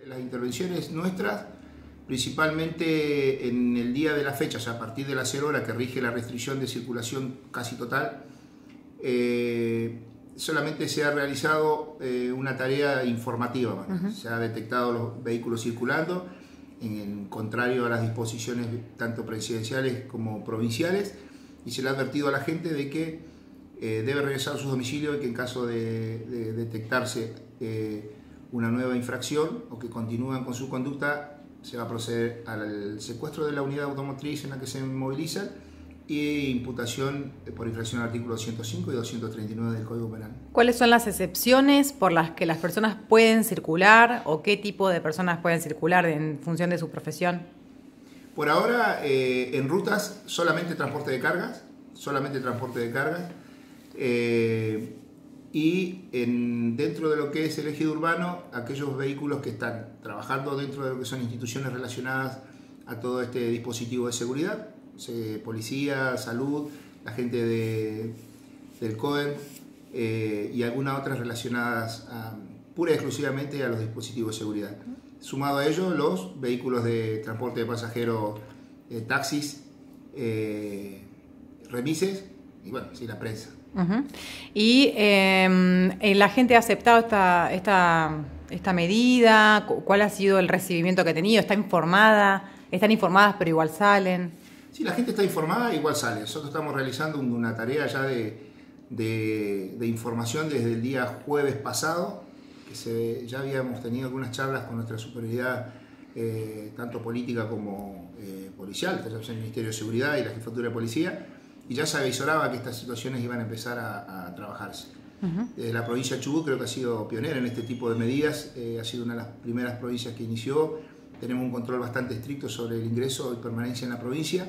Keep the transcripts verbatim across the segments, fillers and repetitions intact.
Las intervenciones nuestras, principalmente en el día de la fecha, o sea, a partir de las cero horas que rige la restricción de circulación casi total, eh, solamente se ha realizado eh, una tarea informativa. Uh-huh. Se ha detectado los vehículos circulando, en, en contrario a las disposiciones tanto presidenciales como provinciales, y se le ha advertido a la gente de que eh, debe regresar a su domicilio y que en caso de, de detectarse eh, una nueva infracción o que continúan con su conducta, se va a proceder al secuestro de la unidad automotriz en la que se movilizan y imputación por infracción al artículo doscientos cinco y doscientos treinta y nueve del Código Penal. ¿Cuáles son las excepciones por las que las personas pueden circular o qué tipo de personas pueden circular en función de su profesión? Por ahora, eh, en rutas solamente transporte de cargas, solamente transporte de cargas, eh, y en, dentro de lo que es el ejido urbano, aquellos vehículos que están trabajando dentro de lo que son instituciones relacionadas a todo este dispositivo de seguridad, eh, policía, salud, la gente de, del CODEM eh, y algunas otras relacionadas a, pura y exclusivamente a los dispositivos de seguridad. Sumado a ello, los vehículos de transporte de pasajeros, eh, taxis, eh, remises y bueno, sí, la prensa. Uh-huh. Y eh, la gente ha aceptado esta, esta, esta medida. ¿Cuál ha sido el recibimiento que ha tenido? ¿Está informada? ¿Están informadas pero igual salen? Sí, la gente está informada, igual sale. Nosotros estamos realizando una tarea ya de, de, de información desde el día jueves pasado, que se, ya habíamos tenido algunas charlas con nuestra superioridad, eh, tanto política como eh, policial, el Ministerio de Seguridad y la Jefatura de Policía, y ya se avisoraba que estas situaciones iban a empezar a, a trabajarse. Uh-huh. Desde la provincia de Chubut creo que ha sido pionera en este tipo de medidas, eh, ha sido una de las primeras provincias que inició. Tenemos un control bastante estricto sobre el ingreso y permanencia en la provincia.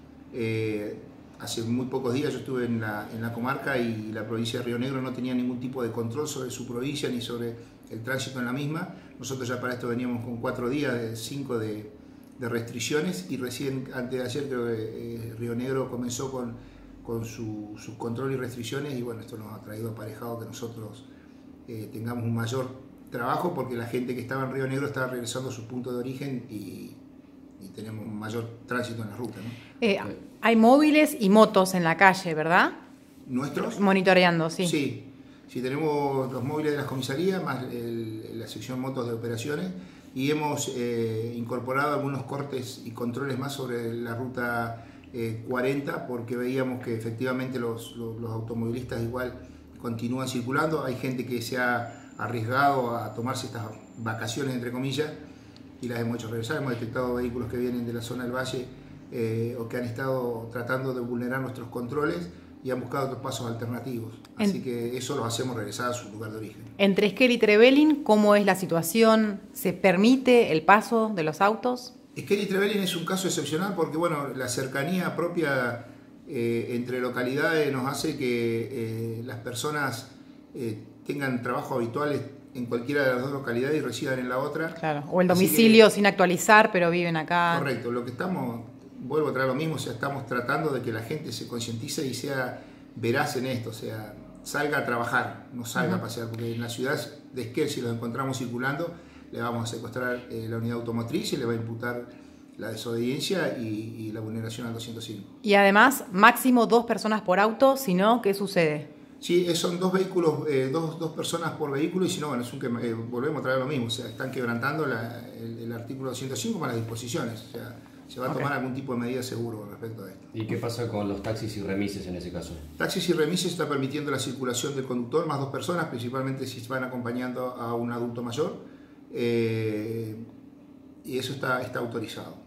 Eh, hace muy pocos días yo estuve en la, en la comarca y la provincia de Río Negro no tenía ningún tipo de control sobre su provincia ni sobre el tránsito en la misma. Nosotros ya para esto veníamos con cuatro días, de cinco de, de restricciones, y recién antes de ayer creo que eh, Río Negro comenzó con, con su, su control y restricciones, y bueno, esto nos ha traído aparejado que nosotros eh, tengamos un mayor trabajo porque la gente que estaba en Río Negro estaba regresando a su punto de origen y, y tenemos un mayor tránsito en la ruta, ¿no? Eh, hay móviles y motos en la calle, ¿verdad? ¿Nuestros? Monitoreando, sí. Sí, sí, tenemos los móviles de las comisarías más el, la sección motos de operaciones, y hemos eh, incorporado algunos cortes y controles más sobre la ruta eh, cuarenta, porque veíamos que efectivamente los, los, los automovilistas igual continúan circulando. Hay gente que se ha arriesgado a tomarse estas vacaciones, entre comillas, y las hemos hecho regresar. Hemos detectado vehículos que vienen de la zona del valle eh, o que han estado tratando de vulnerar nuestros controles y han buscado otros pasos alternativos. Así en, que eso los hacemos regresar a su lugar de origen. Entre Esquel y Trevelin, ¿cómo es la situación? ¿Se permite el paso de los autos? Esquel y Trevelin es un caso excepcional porque bueno, la cercanía propia eh, entre localidades nos hace que eh, las personas eh, tengan trabajo habituales en cualquiera de las dos localidades y residan en la otra. Claro, o el domicilio que, sin actualizar, pero viven acá. Correcto, lo que estamos, vuelvo a traer lo mismo, o sea, estamos tratando de que la gente se concientice y sea veraz en esto, o sea, salga a trabajar, no salga uh-huh. a pasear, porque en la ciudad de Esquel, si los encontramos circulando, le vamos a secuestrar eh, la unidad automotriz y le va a imputar la desobediencia y, y la vulneración al doscientos cinco. Y además, máximo dos personas por auto, si no, ¿qué sucede? Sí, son dos vehículos, eh, dos, dos personas por vehículo, y si no, bueno, es un que, eh, volvemos a traer lo mismo, o sea, están quebrantando la, el, el artículo doscientos cinco con las disposiciones, o sea, se va a tomar okay. algún tipo de medida seguro respecto a esto. ¿Y qué pasa con los taxis y remises en ese caso? Taxis y remises está permitiendo la circulación del conductor más dos personas, principalmente si van acompañando a un adulto mayor, eh, y eso está, está autorizado.